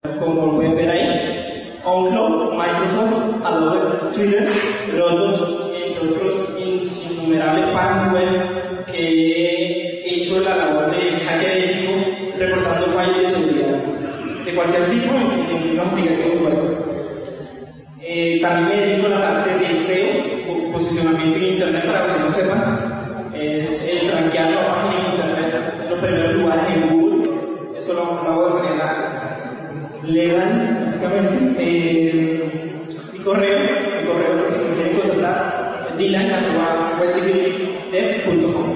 Como pueden ver ahí, OnCloud, Microsoft, Adobe, Twitter, Dropbox, entre otros innumerables páginas web que he hecho la labor de hacker ético reportando fallos de seguridad de cualquier tipo en los aplicativos web. También me dedico a la parte de SEO, posicionamiento en Internet, para los que no sepan. Es el rankear la página en Internet en los primeros lugares en Google. Eso lo hago de manera legal, básicamente. Mi correo que si me quieren contactar, dylan@websecuritydev.com.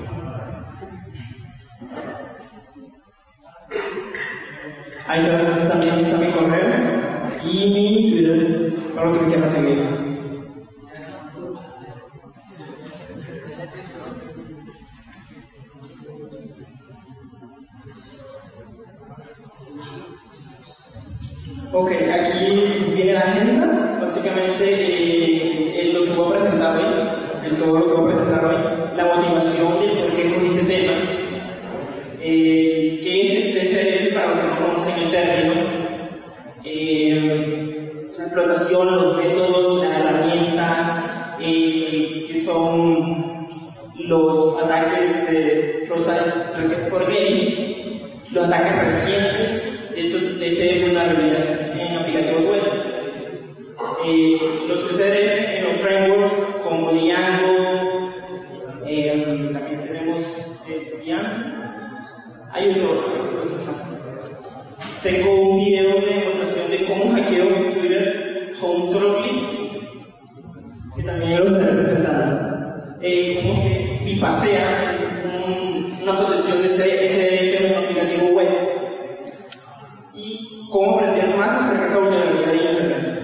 Ahí también está mi correo y mi Twitter para lo que me quieran seguir. Ok, aquí viene la agenda. Básicamente lo que voy a presentar hoy, todo lo que voy a presentar hoy, la motivación de por qué cogí este tema, qué es el CSRF para los que no conocen el término, la explotación, los métodos, las herramientas, que son los ataques de Rocket for Game, los ataques recientes de esta vulnerabilidad en aplicativos web. Los CSRF en los frameworks como Django, también tenemos Django. Hay otro fácil. Tengo un video de demostración de cómo hackeo Twitter con un solo clic, que también lo estaré presentando. Cómo se bipasea una protección de CSRF en un aplicativo web. Y cómo aprender más acerca de la vulnerabilidad de Internet.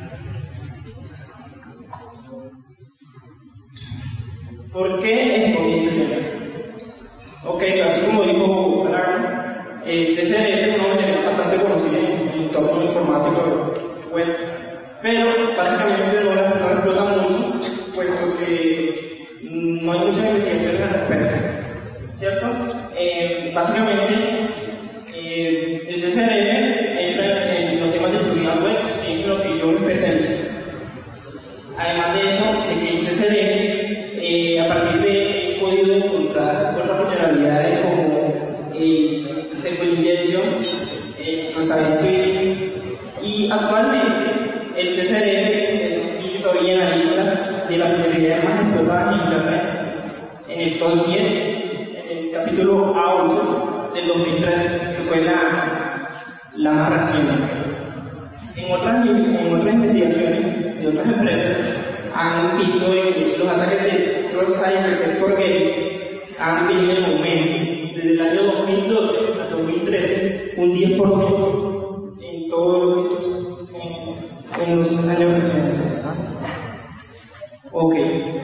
¿Por qué escogí este tema? Ok, así como dijo Dragon, el CSRF es una vulnerabilidad bastante conocida en el entorno informático web, pero básicamente no la explota mucho, puesto que no hay muchas investigaciones al respecto, ¿cierto? Básicamente, el CSRF entra en los temas de seguridad web, que es lo que yo me especializo. Además de eso, de que el CSRF, a partir de he podido encontrar otras vulnerabilidades como SQL Injection, Trusted Tweet, y actualmente el CSRF sigue todavía en la lista de las vulnerabilidades más explotadas en Internet, en el top 10, en el capítulo A8 del 2013, que fue la más reciente. En otras investigaciones de otras empresas han visto que los ataques de Rocket for Game han venido en aumento desde el año 2012 al 2013, un 10% en todos los años recientes. Ok.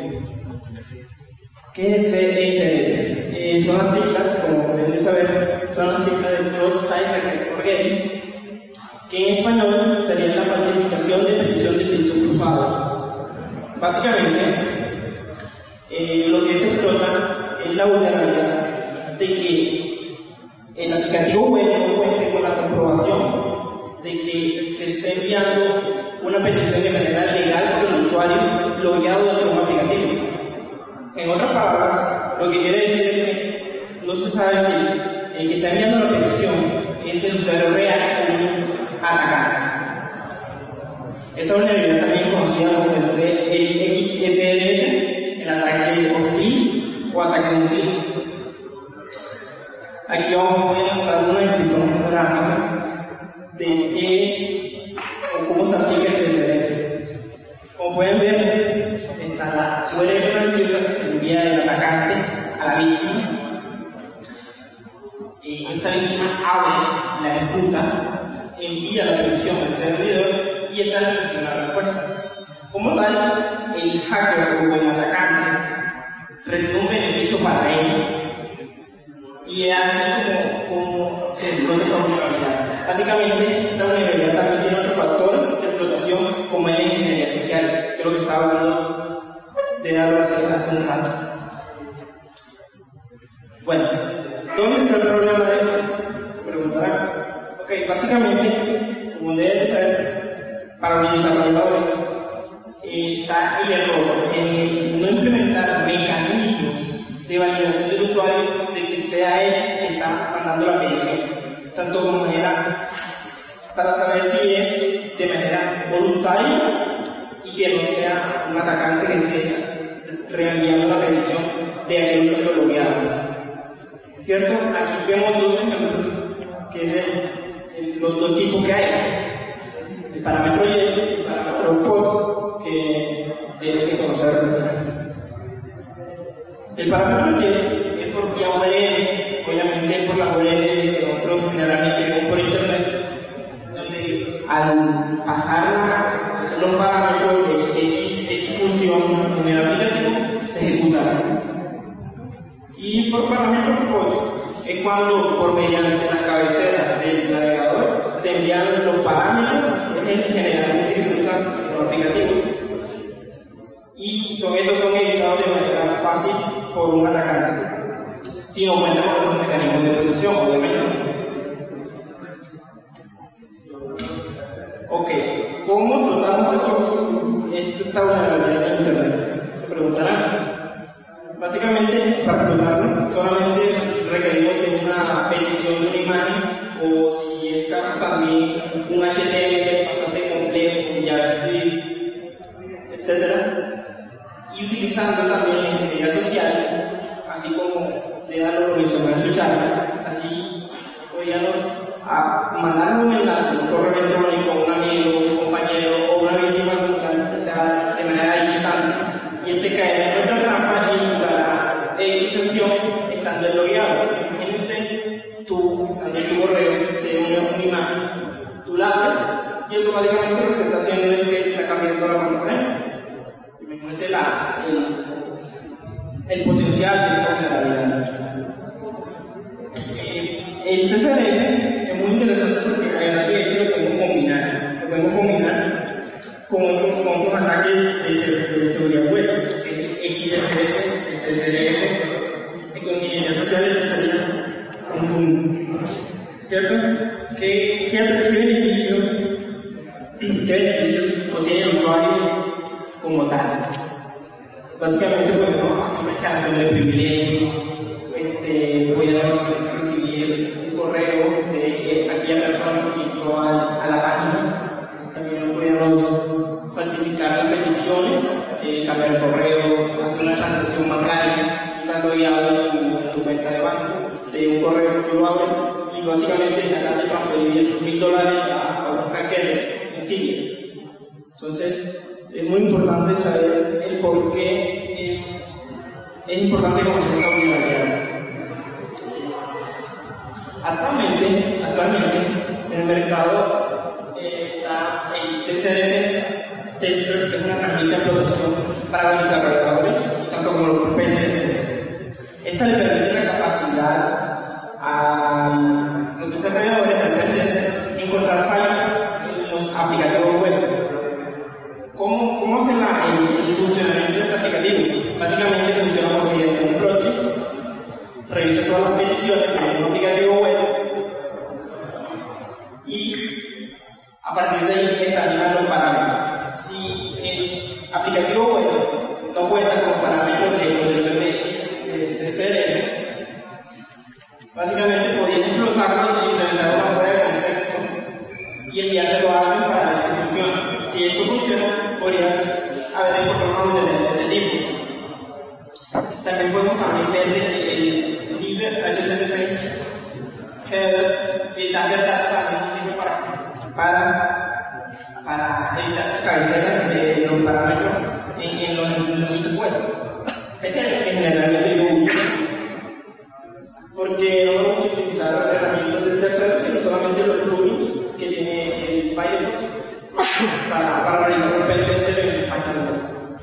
¿Qué es CSRF? Son las siglas, como deben saber, son las siglas de Rocket for Game, que en español sería la falsificación de petición de sitios cruzados. Básicamente, lo que esto explota es la vulnerabilidad de que el aplicativo web no cuente con la comprobación de que se esté enviando una petición de manera legal por el usuario logueado dentro de un aplicativo. En otras palabras, lo que quiere decir es que no se sabe si el que está enviando la petición es el usuario real o un atacante. Esta vulnerabilidad también conocida como el XSRF, el ataque hostil o ataque de un clic. Aquí vamos a mostrar una descripción gráfica de qué es o cómo se aplica el CSRF. Como pueden ver, está la URL maliciosa que se envía del atacante a la víctima. Esta víctima abre, la ejecuta, envía la petición al servidor y esta recibe la respuesta. Como tal, el hacker o el atacante recibe un beneficio para él y es así como se explota esta vulnerabilidad. Básicamente, esta vulnerabilidad también tiene otros factores de explotación, como es la ingeniería social, que es lo que estaba hablando de algo hace un rato. Bueno, ¿dónde está el problema de esto? Se preguntarán. Ok, Ok, básicamente, como deben de saber, para los desarrolladores está el error en no implementar mecanismos de validación del usuario de que sea él que está mandando la petición, tanto como manera para saber si es de manera voluntaria y que no sea un atacante que esté reenviando la petición de aquel que lo logueado. ¿Cierto? Aquí vemos dos ejemplos, que es los dos tipos que hay. El parámetro y el parámetro post, que deben que conocer. El parámetro get es por vía URL, obviamente es por la URL que nosotros generalmente vemos por internet, donde al pasar los parámetros de X función en el aplicativo se ejecutarán. Y por parámetro post es cuando por mediante las cabeceras del navegador se envían los parámetros que generalmente que se usan en los aplicativos. Y estos son editados de manera fácil por un atacante, si no cuenta con los mecanismos de protección, obviamente. Ok, ¿cómo explotamos esta vulnerabilidad de Internet? Se preguntarán. Básicamente, para explotarlo, solamente requerimos de una petición de una imagen, o si es caso también un HTML bastante complejo, con JavaScript, etc. Y utilizando también la ingeniería social, así como Deda lo mencionó en su charla, así podríamos mandar un enlace, un correo electrónico a un amigo, un compañero o una víctima brutal, que sea de manera distante, y este caerá en nuestra trampa y jugará X sección estando deslogueado. Imagínate, tú, en tu correo, te une una imagen, tú la abres y automáticamente lo que está haciendo es que está cambiando la contraseña. Imagínense el potencial de esta vulnerabilidad. El CSRF es muy interesante porque además de esto lo podemos combinar con otros ataques de seguridad web, que es XSS, el CSRF, y con ingeniería social eso sería un boom. ¿Cierto? ¿Qué beneficios obtiene el usuario como tal? Básicamente podemos hacer una escalación de privilegios, podemos recibir un correo de aquella persona que entró a la página, también podemos falsificar las peticiones, cambiar correos, hacer una transacción bancaria, estando guiado en tu cuenta de banco, de un correo que tú lo abres y básicamente tratar de transferir $1000 a un hacker en Siria. Entonces, es muy importante saber el por qué es importante conocer esta vulnerabilidad. Actualmente en el mercado está el CSRF Tester, que es una herramienta de explotación para los desarrolladores, tanto como los pentesters. Esta le permite la capacidad a los desarrolladores del pentester encontrar fallos en los aplicativos web. ¿Cómo hace el funcionamiento de este aplicativo? Básicamente funciona por mediante un proxy, revisa todas las peticiones de un aplicativo web y a partir de ahí examinan los parámetros. Si el aplicativo web no cuenta con parámetros de protección de CSRF, básicamente podrían explotarlo y realizar una prueba de concepto y enviárselo a alguien para ver si funciona. Si esto funciona, podrías haber encontrado una vulnerabilidad de este tipo. También podemos ver el libre HTTP esa verdad también nos sirve para editar las cabeceras de los parámetros en los sitios web. Este es el que generalmente yo uso, porque no vamos a utilizar herramientas de terceros, sino solamente los plugins que tiene el Firefox para realizar un pentester en la página web.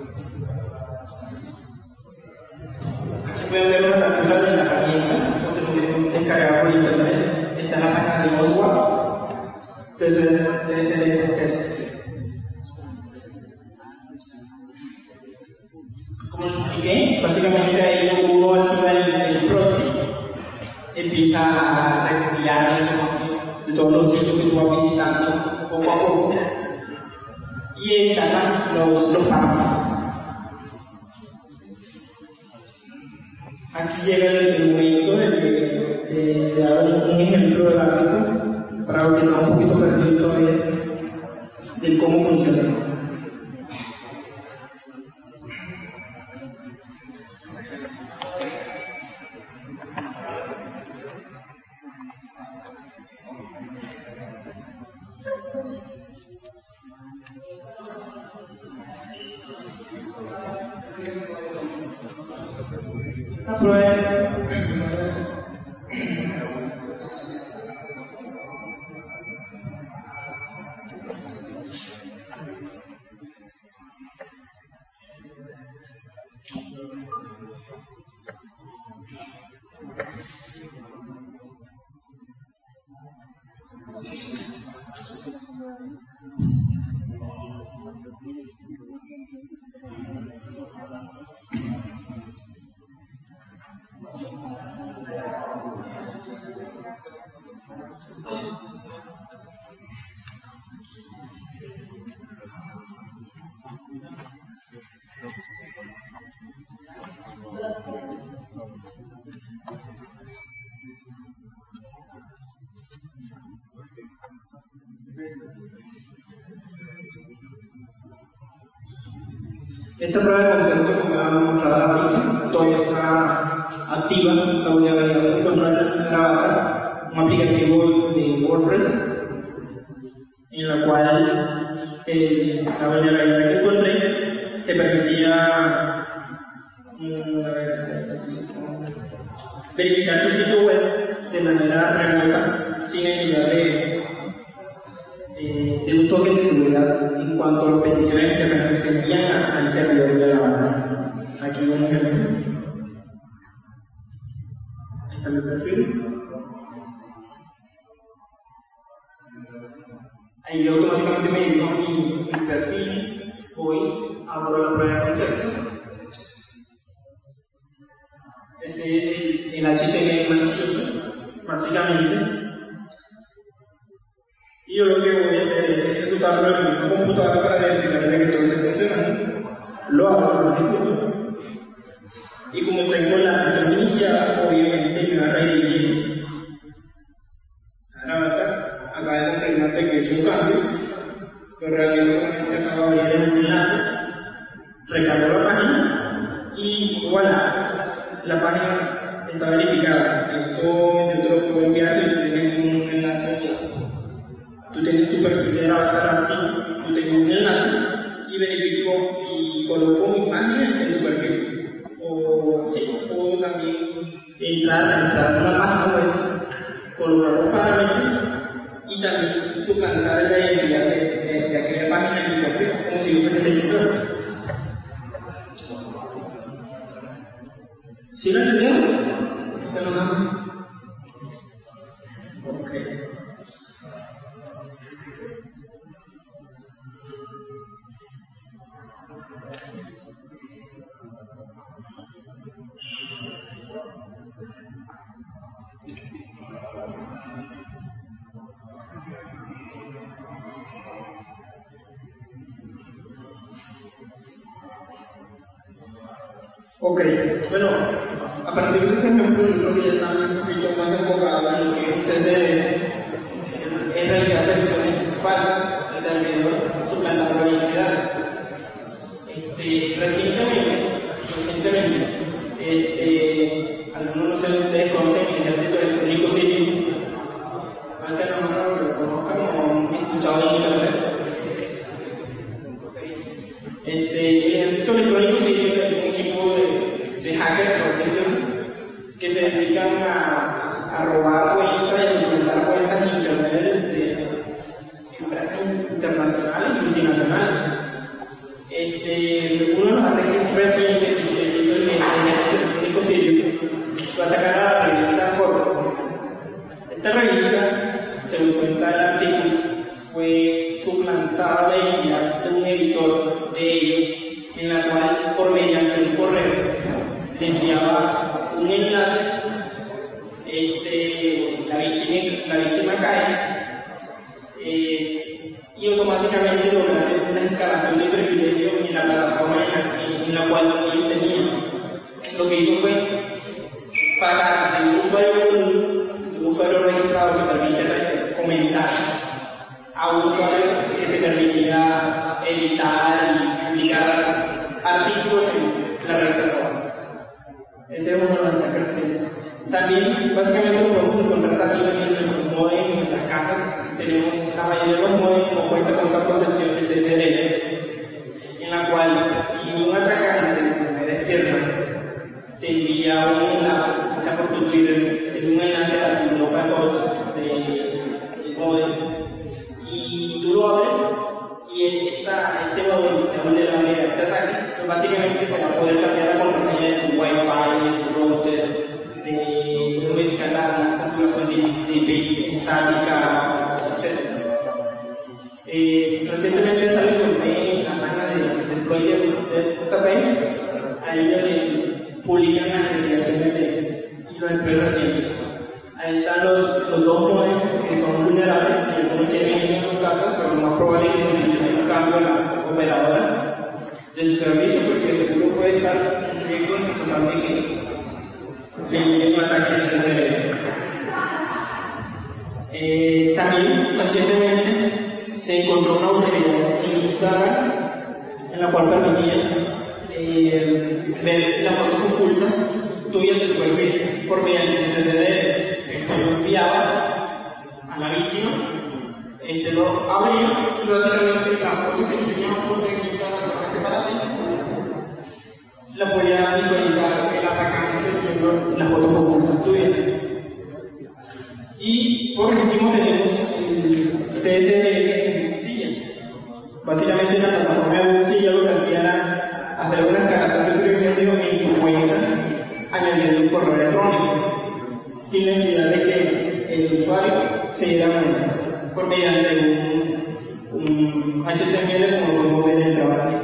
Aquí pueden ver las capturas de la herramienta, o se lo quieren descargar por internet. Está en la página de Mozilla, CSRF Test. Como les expliqué, básicamente ahí uno activa el proxy, empieza a recopilar la información del todos los sitios que tú vas visitando poco a poco y destacan los parámetros. Aquí llega el momento de dar un ejemplo gráfico para los que están un poquito perdidos todavía de cómo funciona. Esta prueba esta prueba de concepto, como la mostrada ahorita, todavía está activa. La vulnerabilidad fue encontrar en Avatar, un aplicativo de WordPress, en la cual la vulnerabilidad que encontré te permitía verificar tu sitio web de manera remota, sin necesidad de un token de seguridad en cuanto a las peticiones que se envían al servidor de la banda. Aquí vemos el ejemplo. Ahí está mi perfil. Ahí automáticamente me dio mi perfil. Hoy abro la prueba de concepto. Ese es el HTML malicioso, básicamente. Y yo lo que voy a hacer es ejecutarlo en mi computadora para verificar que todo esté funcionando. Lo hago, lo ejecuto. Y como tengo la sesión iniciada, obviamente me va a redirigir a Avatar. Acaba de confirmarte que he hecho un cambio. Lo realizo nuevamente, acabo de abrir un enlace. Recargo la página y voilà, la página está verificada. Esto yo te lo puedo enviar si tú tienes un enlace. Tú tienes tu perfil de Avatar activo, yo tengo un enlace y verifico y coloco mi página en tu perfil. O también entrar a una página web, colocar los parámetros y también suplantar la identidad de aquella página en mi perfil, como si yo fuese el editor. ¿Sí lo entendieron? ¿Se lo damos? Ok. Ok, bueno, a partir de ese ejemplo, yo creo que ya están un poquito más enfocados en lo que es un CSRF, en realizar versiones falsas al servidor suplantando la identidad. Recientemente, algunos no sé si ustedes conocen el ejército electrónico sirio. A veces a lo mejor lo conozcan o han escuchado en internet. El ejército electrónico sirio es un equipo de hackers, por así decirlo, que se dedican a robar cuentas y suplantar cuentas en internet de empresas internacionales y multinacionales. Uno de los ataques recientes que se hizo en el ejército electrónico sirio fue atacar a la revista Forbes. Esta revista, según cuenta el artículo, fue suplantada la identidad de un editor de ellos, en la cual, por mediante un correo, le enviaba un enlace, la víctima cae estática, etc. Recientemente salió un torneo en la página del proyecto de Database. A ellos le publican las investigaciones y los empleos recientes. Ahí están los dos modelos que son vulnerables y algunos quieren ir a su casa, pero lo más probable es que soliciten un cambio a la operadora de su servicio porque seguro puede estar en riesgo de que totalmente que le envíen un ataque de CSRF. También recientemente se encontró una vulnerabilidad en Instagram en la cual permitía ver las fotos ocultas tuyas de tu perfil por mediante un CSRF. Lo enviaba a la víctima, lo abría y básicamente la foto que no tenía oculta en Instagram para ti la podía visualizar el atacante viendo las fotos ocultas tuyas. Y por último tenemos el CSRF en Silla. Básicamente la plataforma de Silla lo que hacía era hacer una escalación de privilegio en tu cuenta añadiendo un correo electrónico sin necesidad de que el usuario se diera cuenta por mediante un HTML como podemos ver en el debate.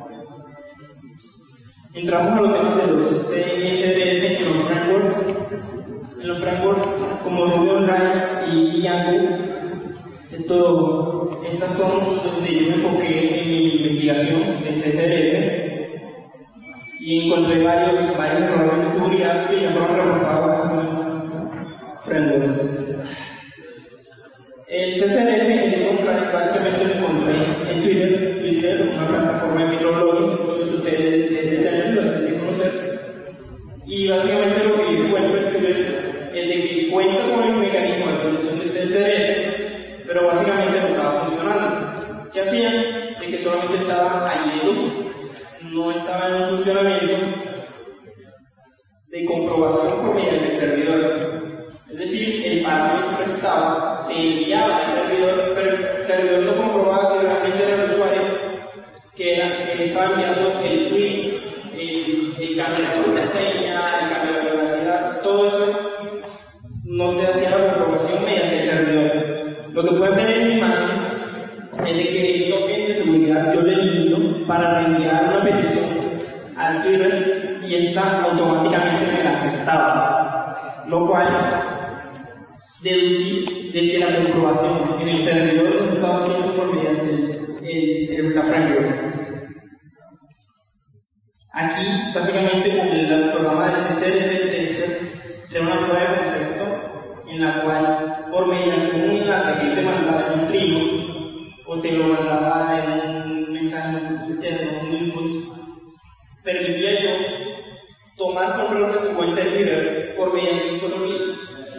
Entramos a los temas de los CSRF en los frameworks. En los frameworks como Ruby on Rails y Django, estas son donde yo me enfoqué en mi investigación de CSRF y encontré varios errores de seguridad que ya fueron reportados a las frameworks. El CSRF básicamente lo encontré en Twitter, una plataforma de microblogging, muchos de ustedes deben tenerlo, deben conocer. Y básicamente lo que yo encuentro en Twitter es de que cuenta con el mecanismo de protección de CSRF, pero básicamente no estaba funcionando. ¿Qué hacían? De que solamente estaba ayudo, no estaba en un funcionamiento de comprobación por mediante el servidor. Es decir, el pago que prestaba se enviaba al servidor, pero el servidor no comprobaba si realmente era el usuario que le estaba enviando el tweet, el cambio de contraseña, el cambio de privacidad, todo eso no se hacía la comprobación mediante el servidor. Lo que pueden ver en mi imagen es de que el token de seguridad yo lo elimino para reenviar una petición al Twitter y esta automáticamente me la aceptaba, lo cual deducí de que la comprobación en el servidor lo estaba haciendo por mediante la framework. Aquí, básicamente, con el programa de CSRF Tester, tenemos una prueba de concepto en la cual, por mediante un enlace que te mandaba en un trigo o te lo mandaba en un mensaje interno, un inbox, permitía yo tomar control de tu cuenta de Twitter por mediante un solo clic.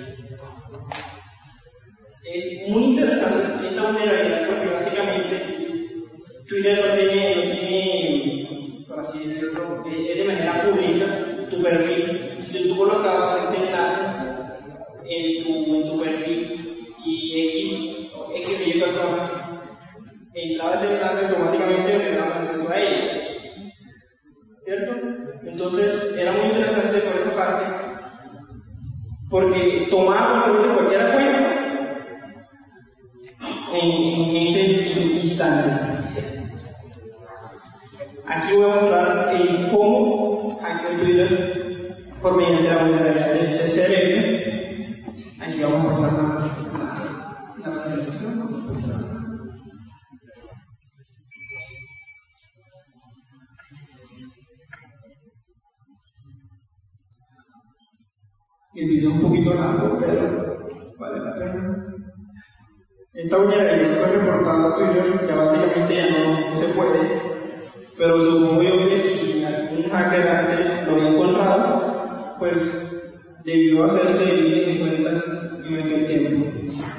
Es muy interesante esta vulnerabilidad porque básicamente Twitter no tiene, por así decirlo, es de manera pública tu perfil. Si tú colocabas este enlace en tu perfil y X y persona entraba ese enlace, automáticamente me daba acceso a ella, ¿cierto? Entonces era muy interesante por esa parte porque tomaba control de cualquier cuenta en este instante. Aquí voy a mostrar cómo hackeo Twitter por mediante la vulnerabilidad del CSRF. Aquí vamos a pasar la presentación. El video es un poquito largo, pero vale la pena. Esta vulnerabilidad fue reportada a Twitter, ya básicamente ya no se puede, pero supongo yo que si algún hacker antes lo había encontrado, pues debió hacerse de cuentas en aquel tiempo.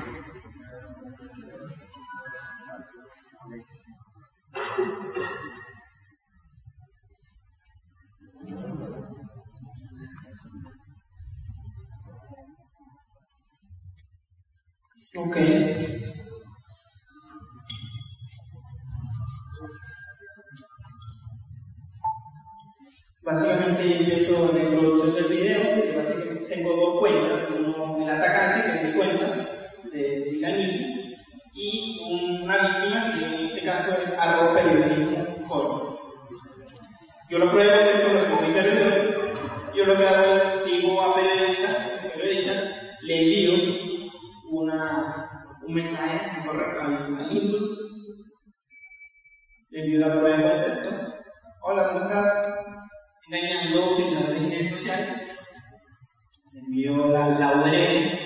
Ok. Básicamente empiezo la introducción del video, que básicamente tengo dos cuentas, uno el atacante, que es mi cuenta, envío un mensaje al input, le envío la prueba de concepto. Hola, ¿cómo estás? Engañando utilizando la ingeniería social. Le envío la URL.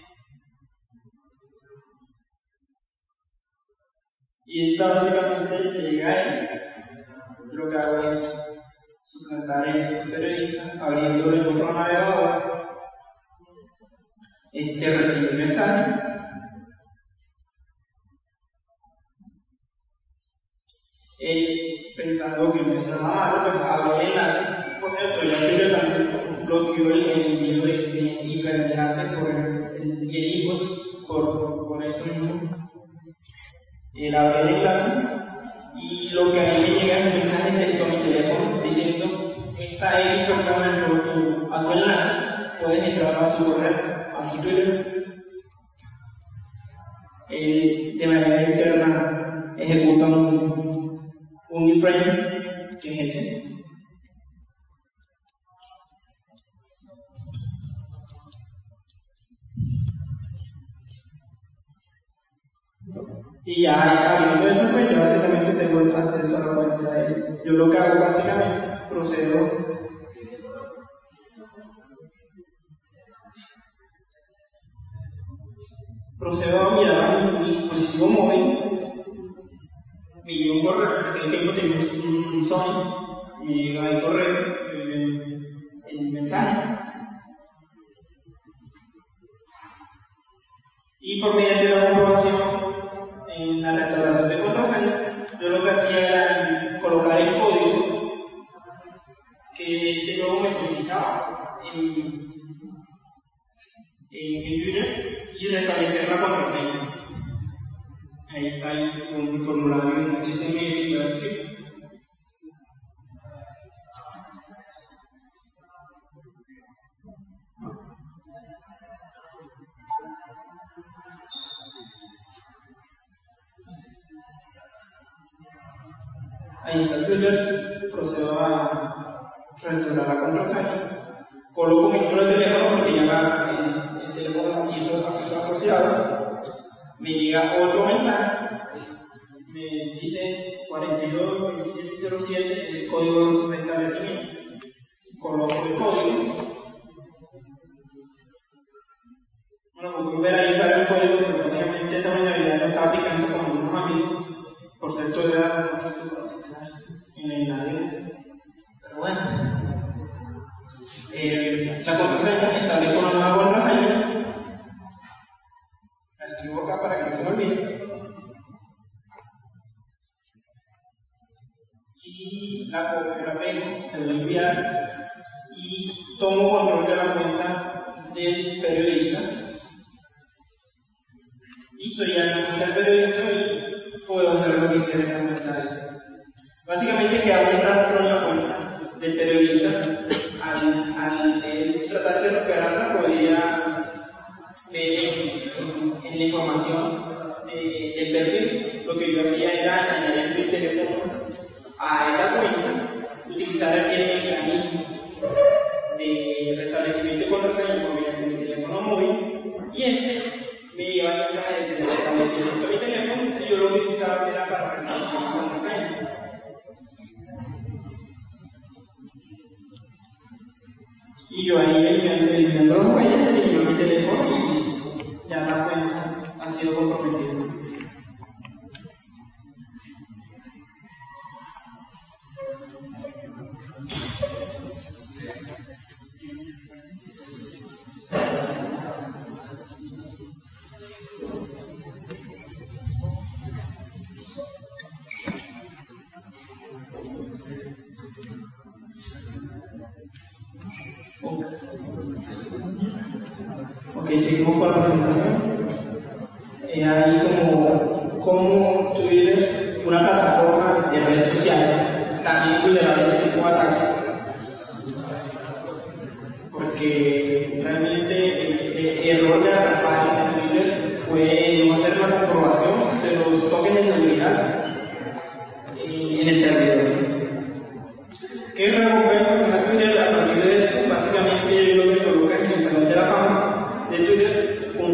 Y esta básicamente llega ahí. Lo que hago es suplantar el periodista, abriendo el otro navegador. Recibe el mensaje. Pensando que me entra la mano, pues abre el enlace. Por cierto, ya que yo también bloqueó el envío de hiperenlace por el input, por eso mismo. Él abre el enlace y lo que a mí me llega es un mensaje de texto a mi teléfono diciendo: esta X persona entró a tu enlace, puedes entrar a su correo, a su Twitter. De manera interna ejecuta un iframe, que es ese. Y ya abriendo eso, pues yo básicamente tengo acceso a la cuenta de él. Yo lo que hago básicamente, procedo a mirar a mi dispositivo móvil, me llega un correo, en aquel tiempo tenía un Sony, me llega el correo, el mensaje. Y por mediante la comprobación en la restauración de contraseña, yo lo que hacía era colocar el código que este nuevo me solicitaba en Twitter y restablecer la contraseña. Ahí está el formulario en HTML y JavaScript. Ahí está el Twitter, procedo a restaurar la contraseña, coloco mi número de teléfono porque ya el teléfono ha sido asociado, me llega otro mensaje, me dice 422707, el código de restablecimiento, coloco el código. Bueno, como pueden ver ahí para el código, porque básicamente esta vulnerabilidad lo estaba aplicando con algunos amigos, por cierto era en el nadie. Pero bueno, la contraseña, establezco una nueva contraseña, la escribo acá para que no se me olvide, y la copio, la pego, le doy a enviar y tomo control de la cuenta del periodista. Historial en la cuenta del periodista y puedo hacer lo que quiera en la cuenta de él. Básicamente queda un rastro en la cuenta del periodista. Al tratar de recuperarla, podía ver en la información del perfil. Lo que yo hacía era añadir mi teléfono a esa cuenta, utilizar el mecanismo de restablecimiento de contraseña mediante mi teléfono móvil y me lleva el mensaje de restablecimiento de mi teléfono y yo lo que utilizaba era para restablecer la contraseña. Y yo ahí eliminando los huellas, elimino mi teléfono y listo. Ya la cuenta ha sido comprometida. Ok, seguimos con la presentación. Ahí como Twitter, una plataforma de red social, también vulnerable a este tipo de ataques. Porque realmente el error de la interfaz de Twitter fue no hacer la comprobación de los tokens de seguridad en el servidor. ¿Qué recompensa con la Twitter? A partir de esto, básicamente lo que colocas en el salón de la fama de Twitter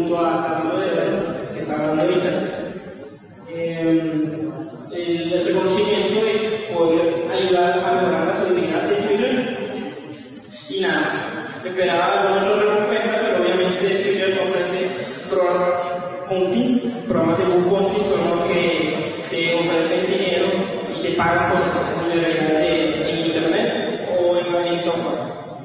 bounty. Programas de bug bounty son los que te ofrecen dinero y te pagan por vulnerabilidad en internet o en software.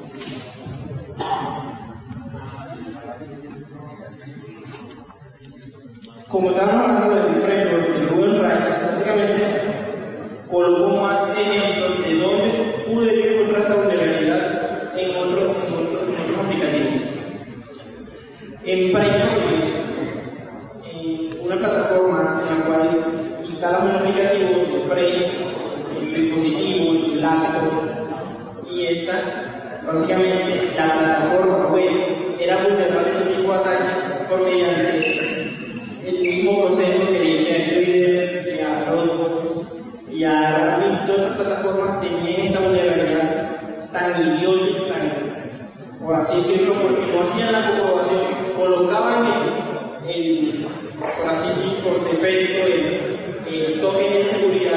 Como estábamos hablando del framework de Ruby on Rails, básicamente coloco más ejemplos de dónde pude encontrar esa vulnerabilidad en otros aplicativos. En PrimeProject, una plataforma en la cual instalas un aplicativo, el Spray, el dispositivo, el laptop, y esta, básicamente, la plataforma web era vulnerable a este tipo de ataque por mediante el mismo proceso que le dice a Twitter y a Dropbox y a Rapid. Todas estas plataformas tenían esta vulnerabilidad tan idiota, por así decirlo, porque no hacían la comprobación, colocaban por así decirlo, por defecto el token de seguridad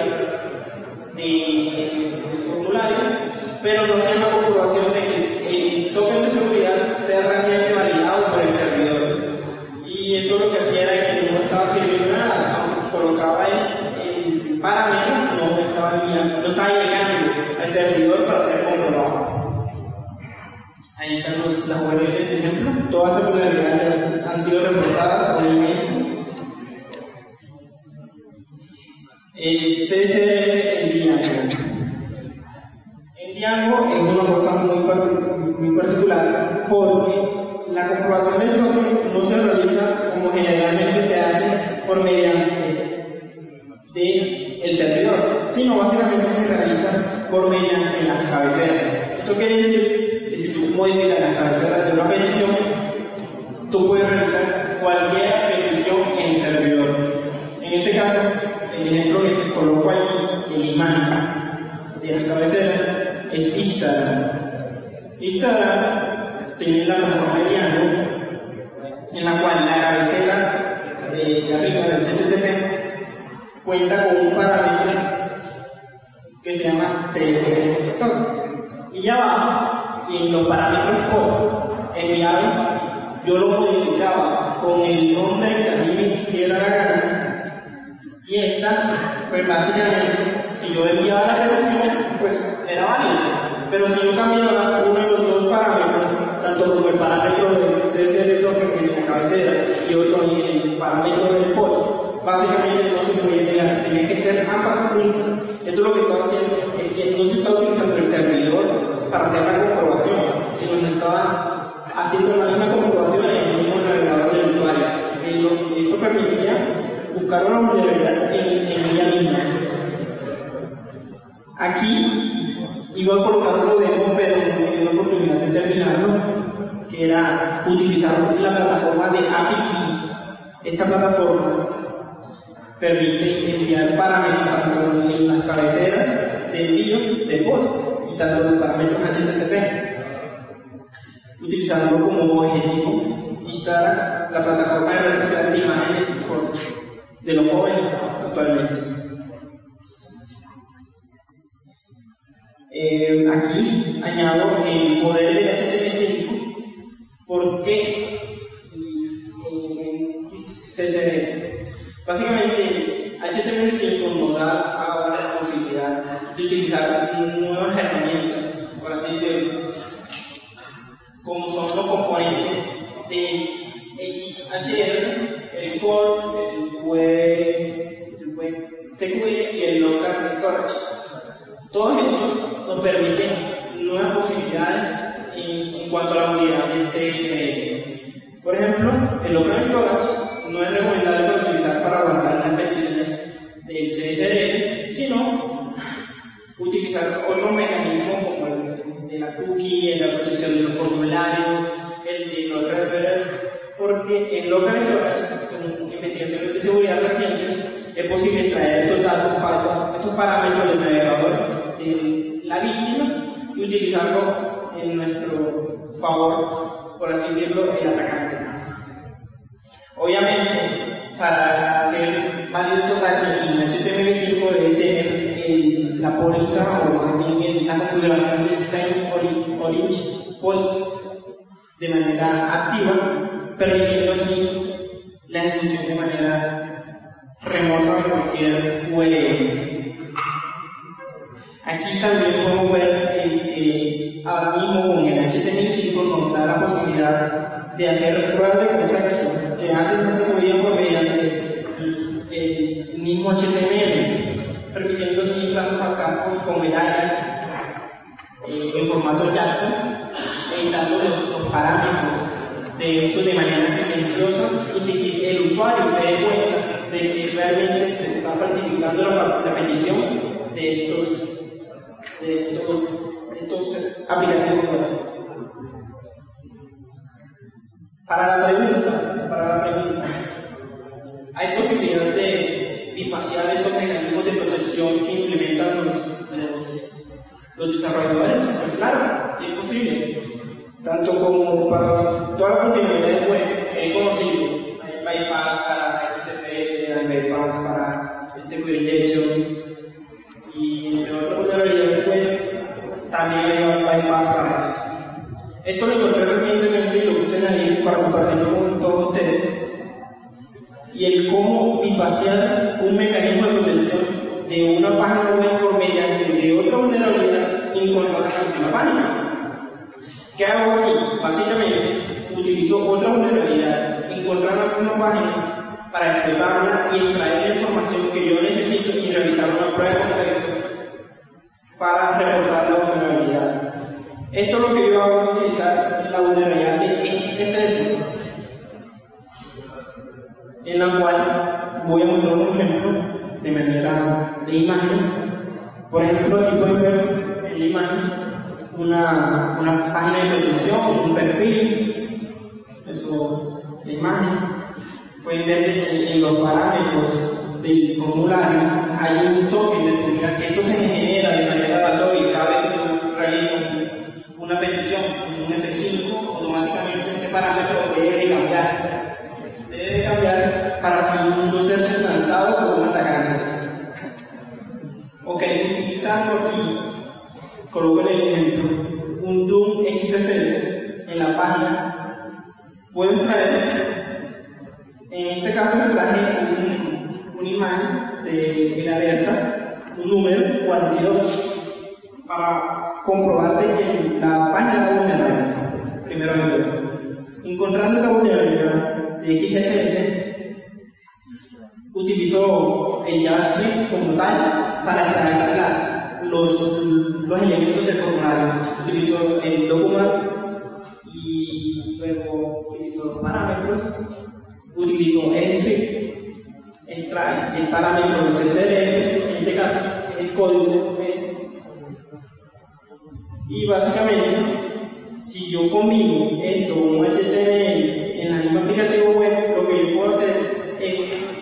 del formulario, pero no hacían la comprobación de que el token de seguridad sea realmente validado por el servidor. Y eso lo que hacía era que no estaba sirviendo nada, aunque colocaba el parámetro, no estaba llegando al servidor para ser comprobado. Ahí están las URLs de ejemplo. Todas las vulnerabilidades han sido reportadas a email. El CSRF en Django. En Django es una cosa muy particular porque la comprobación del token no se realiza como generalmente se hace por mediante del servidor, sino básicamente se realiza por mediante las cabeceras. Esto quiere decir que si tú modificas las cabeceras de una petición, tú puedes realizar cualquier petición en el servidor. En este caso, el ejemplo que coloco aquí de la imagen de las cabeceras es Instagram. Instagram tiene la plataforma de Django, en la cual la cabecera de arriba del HTTP cuenta con un parámetro que se llama CSS.token. Y ya abajo, en los parámetros POP enviados, yo lo modificaba con el nombre que a mí me quisiera la gana. Y esta, pues básicamente, si yo enviaba la petición, pues era válida. Pero si yo cambiaba uno de los dos parámetros, tanto como el parámetro del CSS.token en la cabecera y otro en el parámetro del post, básicamente no se podía enviar, tenía que ser ambas juntas. Esto lo que estaba haciendo es que no se estaba utilizando el servidor para hacer la comprobación, sino que se estaba haciendo la misma comprobación en el mismo navegador del usuario. Esto permitía buscar una vulnerabilidad en ella misma. Aquí iba a colocar otro demo, pero no me dio la oportunidad de terminarlo, que era utilizar la plataforma de API-Key. Esta plataforma permite enviar parámetros tanto en las cabeceras de envío de post y tanto los parámetros HTTP, utilizando como objetivo Instagram, la plataforma de retroceder de imágenes de los jóvenes actualmente. Aquí añado el poder del HTML5 porque CSS. Básicamente, HTML5 nos da ahora la posibilidad de utilizar nuevas herramientas, por así decirlo, como son los componentes de XHR, el core, el web SQL y el local storage. Todos estos nos permiten nuevas posibilidades en cuanto a la unidad del CSS. Por ejemplo, el local storage no es recomendable para utilizar para guardar las peticiones del CSS, sino utilizar otros mecanismos como el de la cookie, el de la protección de los formularios, el de los referrals, porque en local storage, según investigaciones de seguridad recientes, es posible extraer estos datos, estos parámetros del navegador de la víctima y utilizarlo en nuestro favor, por así decirlo, el atacante. Obviamente, para hacer válido estos ataques, en HTML5 debe tener la póliza o más bien la configuración de Send Origin Policy de manera activa, permitiendo así la ejecución de HTML, permitiendo así tanto a campos como el Ajax en formato Jackson, editando los parámetros de esto de manera silenciosa y que el usuario se dé cuenta de que realmente se está falsificando la petición de estos aplicativos web. Para la pregunta, ¿hay posibilidad de bipasear estos mecanismos de protección que implementan los desarrolladores? Pues claro, sí es posible. Tanto como para todas las funcionalidades web que he conocido, hay bypass para XSS, hay bypass para Securitation y entre otras funcionalidades web también hay bypass para esto. Esto lo encontré recientemente y lo quise añadir para compartirlo con todos ustedes. Y el cómo bipasear un mecanismo de protección de una página web por mediante de otra vulnerabilidad encontrada en una página. ¿Qué hago aquí? Básicamente utilizo otra vulnerabilidad encontrada en una página para explotarla y extraer la información que yo necesito y realizar una prueba de concepto para reportar la vulnerabilidad. Esto es lo que yo hago es utilizar la vulnerabilidad de XSS, en la cual voy a mostrar un ejemplo de manera de imágenes. Por ejemplo, aquí pueden ver en la imagen una página de protección, un perfil, eso, la imagen. Pueden ver que en los parámetros del formulario hay un token de seguridad que esto se genera de manera aleatoria cada vez que tú realizas una petición, un F5, automáticamente este parámetro debe de cambiar. Debe de cambiar para así no ser suplantado por un atacante. Ok, utilizando aquí, coloco en el ejemplo, un DOM XSS en la página. Pueden traer, en este caso me traje una imagen de la alerta, un número 42, para comprobar de que la página era vulnerable. Primero que todo, encontrando esta vulnerabilidad de XSS, utilizo el JavaScript como tal para extraer los elementos del formulario. Utilizo el document y luego utilizo los parámetros. Utilizo el script, extrae el parámetro de CSRF, en este caso el código y básicamente, si yo combino esto con un HTML en la misma aplicativo web, lo que yo puedo hacer es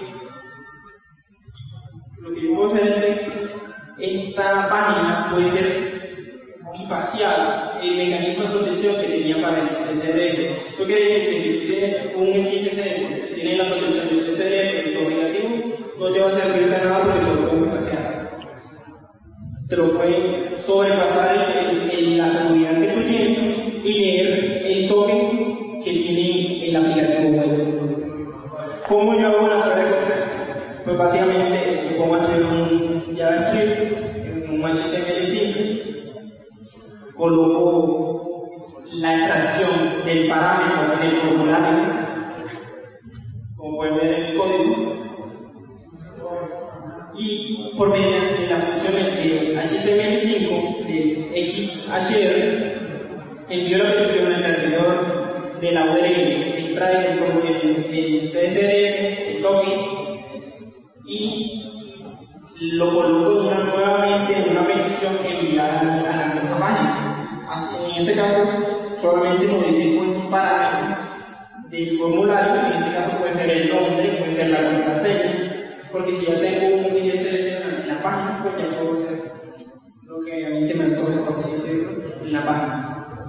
que esta página puede ser bipaseada, el mecanismo de protección que tenía para el CSRF. Esto quiere decir que si tú tienes un XSS, tienes la protección del CSRF en tu aplicativo, no te va a servir de nada porque te lo puedes bipasear. Te lo puedes sobrepasar la seguridad que tú tienes y leer el token que tiene el aplicativo web. ¿Cómo yo hago la prueba de concepto? Pues básicamente lo pongo a escribir un JavaScript, un HTML simple, coloco la extracción del parámetro en el formulario, como pueden ver en el código, y por medio de las funciones de HTML5 de XHR envío la petición al servidor de la URL, extrae el CSRF, el token y lo coloco nuevamente en una petición enviada a la misma página. En este caso solamente modifico un parámetro del formulario, en este caso puede ser el nombre, puede ser la contraseña, porque si ya tengo un XSS en la página, pues ya puedo hacer lo que a mí se me antoje, por así decirlo, en la página.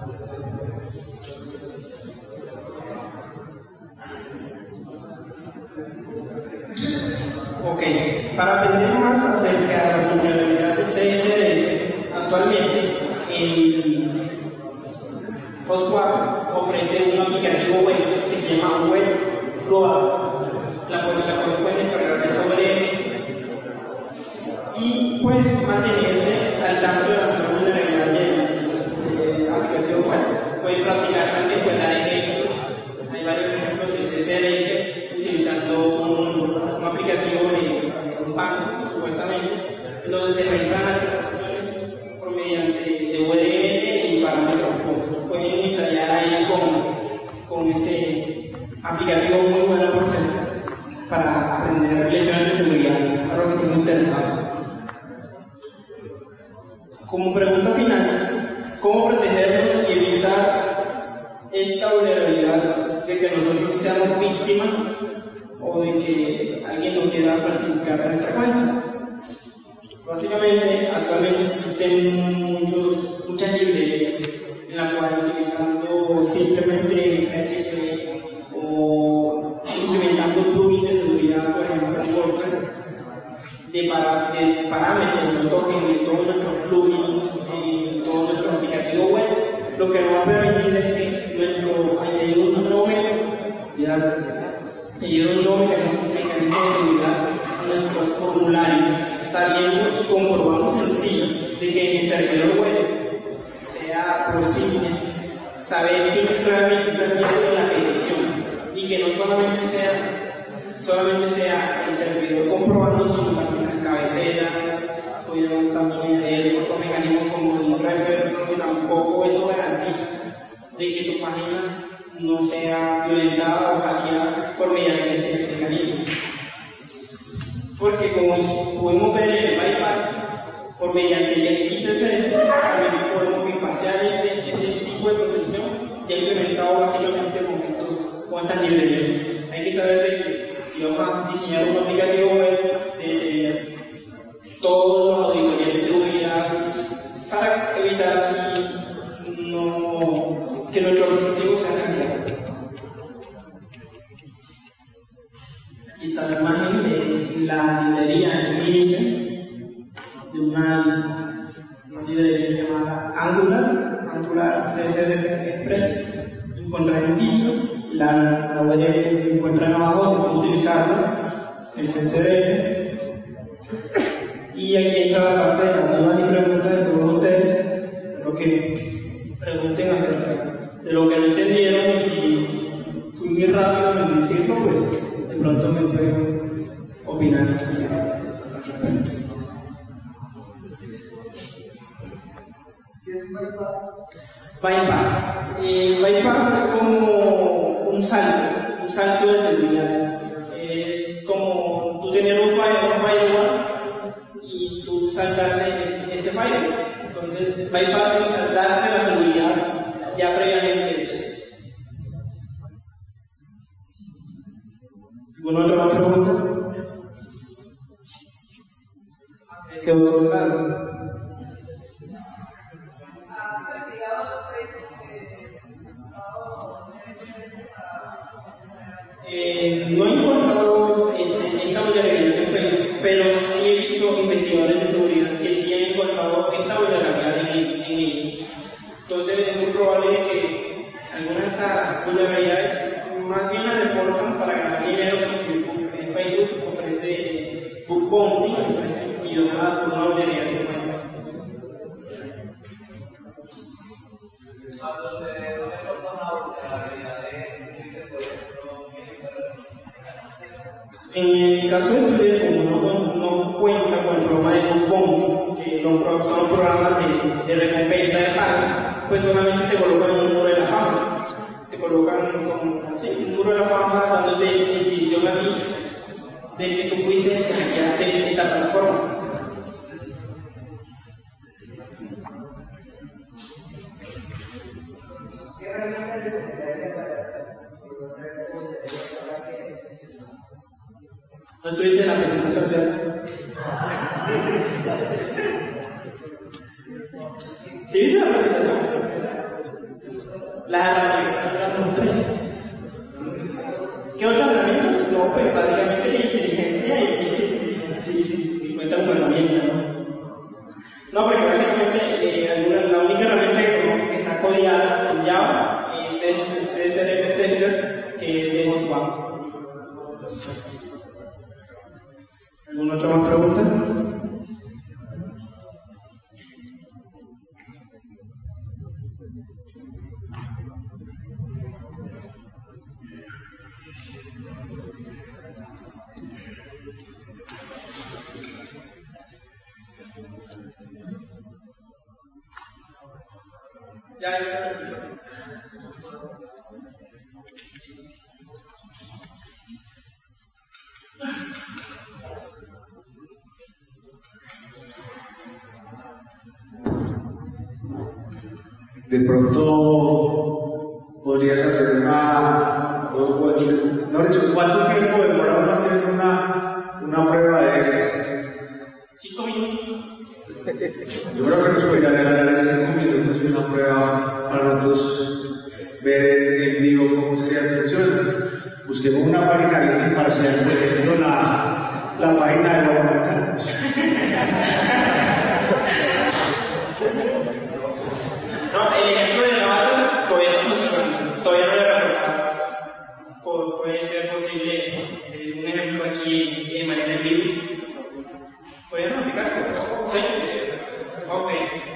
Ok, para aprender más acerca de la vulnerabilidad de CSRF, actualmente el Foursquare ofrece un aplicativo web que se llama WebGoat, la cual pueden descargar de esa URL y pues mantenerse al tanto de la vulnerabilidad de aplicativos web. Pueden practicar también, pueden dar ejemplos. Hay varios ejemplos de CSRF utilizando un aplicativo de banco, supuestamente, donde se registran las transacciones por mediante de URL y parámetros POP. Pueden ensayar ahí con ese aplicativo muy bueno por cierto, para aprender lecciones de seguridad para los que estén interesados. Como pregunta final, ¿cómo protegernos y evitar esta vulnerabilidad de que nosotros seamos víctimas o de que alguien nos quiera falsificar nuestra cuenta? Básicamente, actualmente existen muchas librerías en las cuales utilizando simplemente PHP o implementando plugins de seguridad, por ejemplo en WordPress, de parámetros, de tokens, de todos nuestros plugins, de todo nuestro aplicativo web, lo que nos va a permitir es que añadir un nuevo mecanismo de seguridad a nuestros formularios, sabiendo y comprobando sencillo de que en el servidor web sea posible saber quién realmente está enviando la petición y que no solamente sea el servidor comprobando, sino también las cabeceras, pudieron también añadir otros mecanismos como un refer, que tampoco esto garantiza de que tu página no sea violentada o hackeada por mediante este mecanismo. Porque como pudimos ver en el bypass, por mediante el XSS, también podemos bypassear este tipo de protección ya implementado básicamente con estas librerías. Hay que saber de que si vamos a diseñar un aplicativo web, de todos los auditorías de seguridad para evitar que nuestros objetivos sean hackeados. Aquí está la imagen de la librería 15 de una librería llamada Angular CSS Express. Encontrarán dicho, la URL encuentran abajo de cómo utilizarlo, el CSS. Y aquí entra la parte de las dudas y preguntas de todos ustedes, lo que pregunten acerca de lo que no entendieron, y si fui muy rápido en decirlo, pues de pronto me pueden opinar. Bypass. Bypass es como un salto de seguridad. Es como tú tener un firewall y tú saltarse ese firewall. Entonces, bypass es saltarse la seguridad ya previamente hecha. ¿Alguna otra pregunta? ¿Quedó todo claro? No he encontrado esta vulnerabilidad en Facebook, pero sí he visto investigadores de seguridad que sí han encontrado esta vulnerabilidad en ella. Entonces es muy probable que algunas de estas vulnerabilidades más bien las reportan para ganar dinero, porque Facebook ofrece bug bounty, ofrece millonadas por una vulnerabilidad de cuenta. Cuando se reporta una vulnerabilidad en el caso de Twitter, como no cuenta con el programa de bug bounty, que son los programas de recompensa de pago, pues solamente te colocan un muro de la fama. Te colocan como un muro de la fama dándote distinción a ti de que tú fuiste el que hackeaste esta plataforma. ¿No tuviste la presentación, cierto? ¿Sí viste la presentación? Las herramientas, las mostré. ¿Qué otras herramientas? No, pues básicamente la inteligencia y sí, cuenta como herramienta, ¿no? No, porque básicamente la única herramienta que está codiada en Java es el CSS Tester, que es de Mosquito. ¿Alguna otra más pregunta? De pronto podrías hacer no he dicho, ¿cuánto tiempo demora uno haciendo una prueba de esas? 5 minutos. Yo creo que nos podrían regalar 5 minutos de una prueba para nosotros ver en vivo cómo sería la funciona. Busquemos una página imparcial, por ejemplo, la página de los Santos. No, el ejemplo de la bata todavía no funciona, todavía no lo he reportado. Puede ser posible un ejemplo aquí de manera en vivo. ¿Podrían aplicar? Sí. Ok.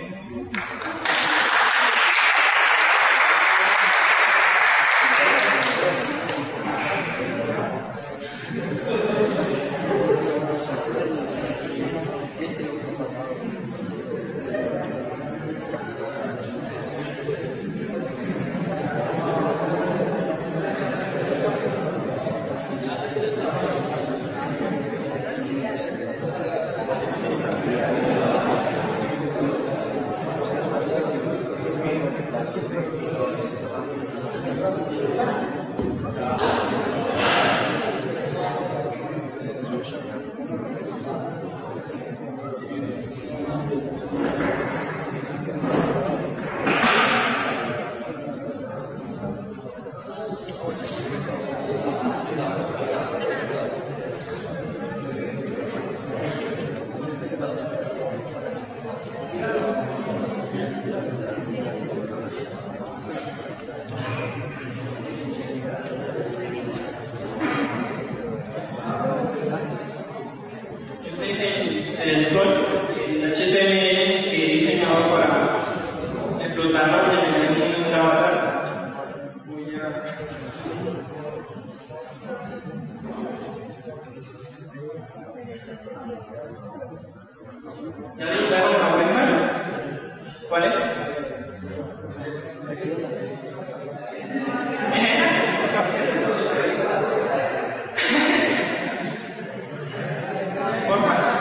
¿Ya le gustaron la website? ¿Cuál es? ¿Cuál más?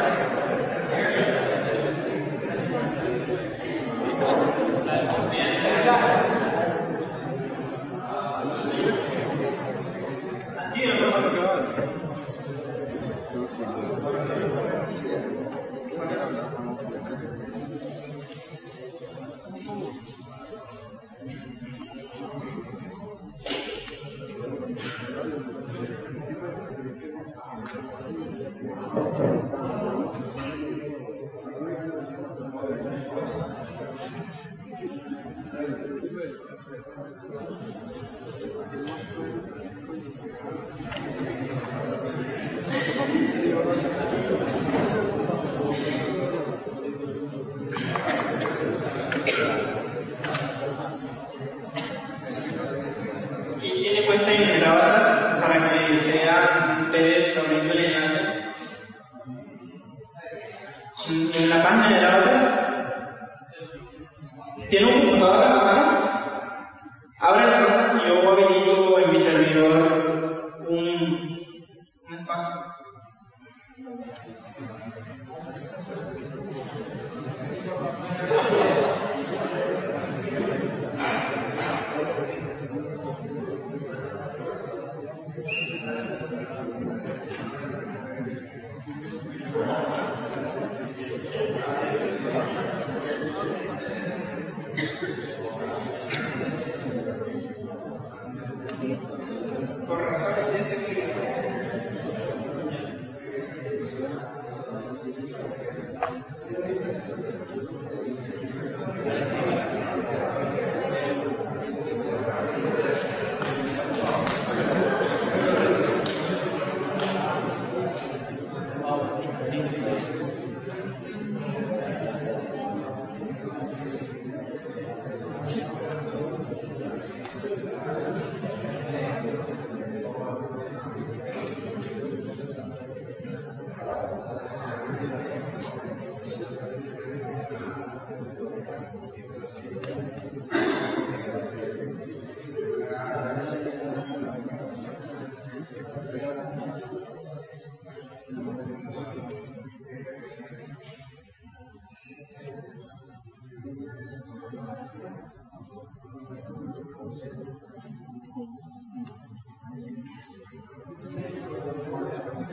¿Quién tiene cuenta en el avatar para que sea ustedes abriendo el enlace? En la página del avatar tiene un computador a la mano. Abre la página y yo habilito en mi servidor un espacio. Con razón,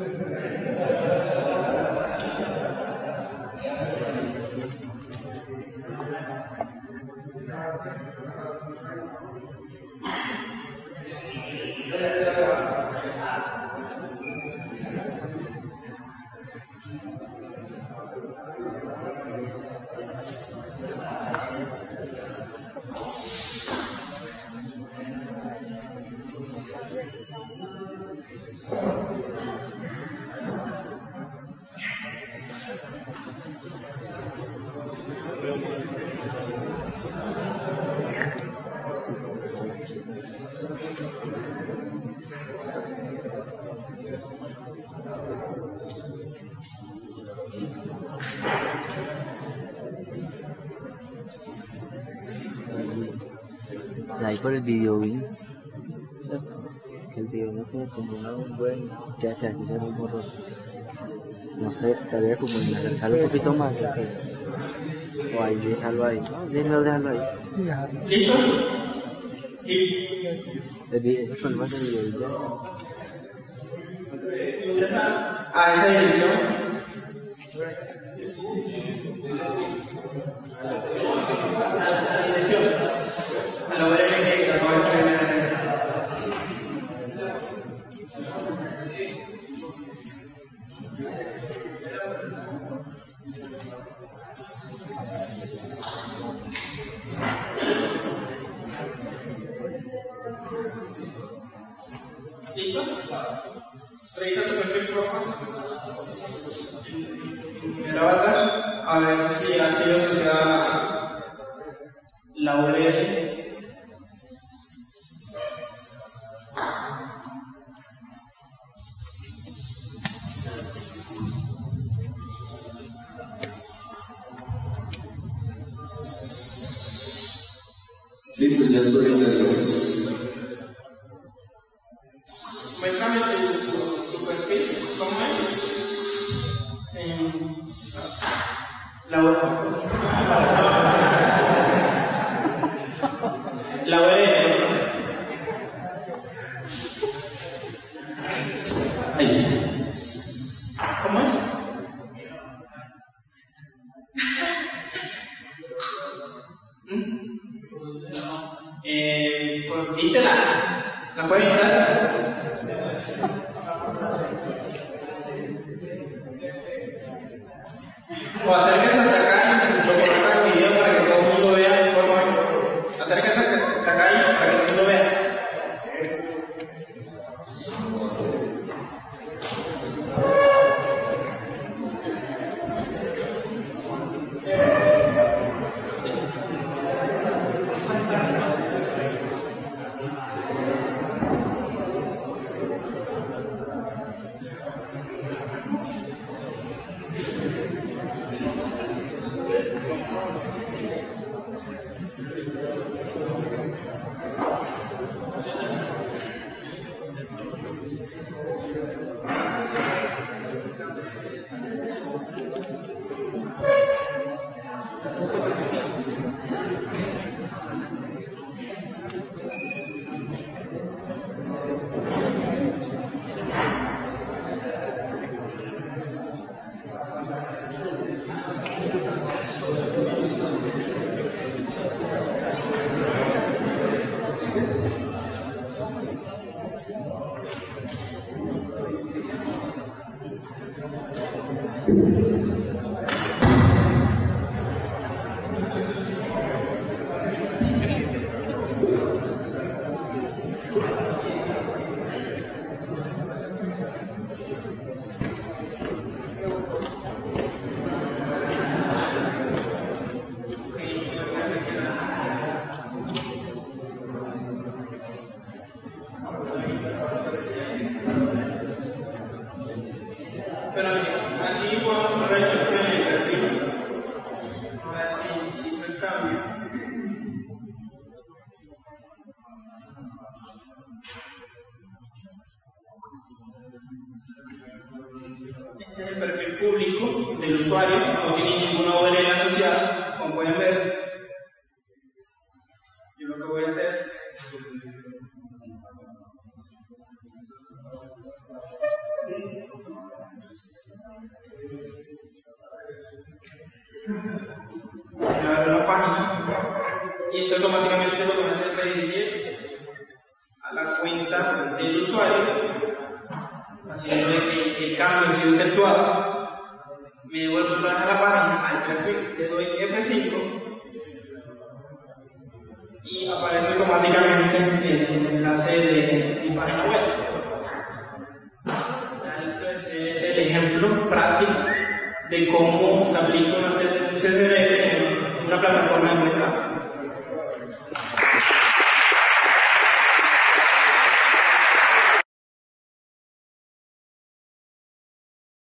De ahí por el video vi, ¿cierto? Que el video no tiene como un buen, que aquí se ve muy borroso. No sé, estaría como en acercarlo un poquito más, o ahí déjalo ahí. No, déjalo ahí. ¿Listo? Y El video, el problema es el video ya. ingresa a esa dirección. A la URL que acabo de poner. ¿Listo? Revisa tu perfil, por favor. El avatar, a ver si ha sido asociada la URL. Listo, ya estoy en el. Muéstrame tu perfil, ¿cómo es? La URL. La URL. Ahí. ¿Cómo es? Pues dítela. ¿La puedes editar? O acérquese hasta acá y lo coloca el video para que todo el mundo vea, por favor. Acérquese hasta acá y para que todo el mundo vea. Pero así podemos correr el perfil. A ver si el cambio. Este es el perfil público del usuario, no tiene ninguna URL asociada, como pueden ver. Yo lo que voy a hacer Me abre una página y esto automáticamente lo que me hace es redirigir a la cuenta del usuario, haciendo que el cambio ha sido efectuado. Me devuelvo otra vez a la página, al perfil, le doy F5 y aparece automáticamente el enlace de mi página web. Ya listo, ese es el ejemplo práctico de cómo se aplica un CSRF en una plataforma de web apps.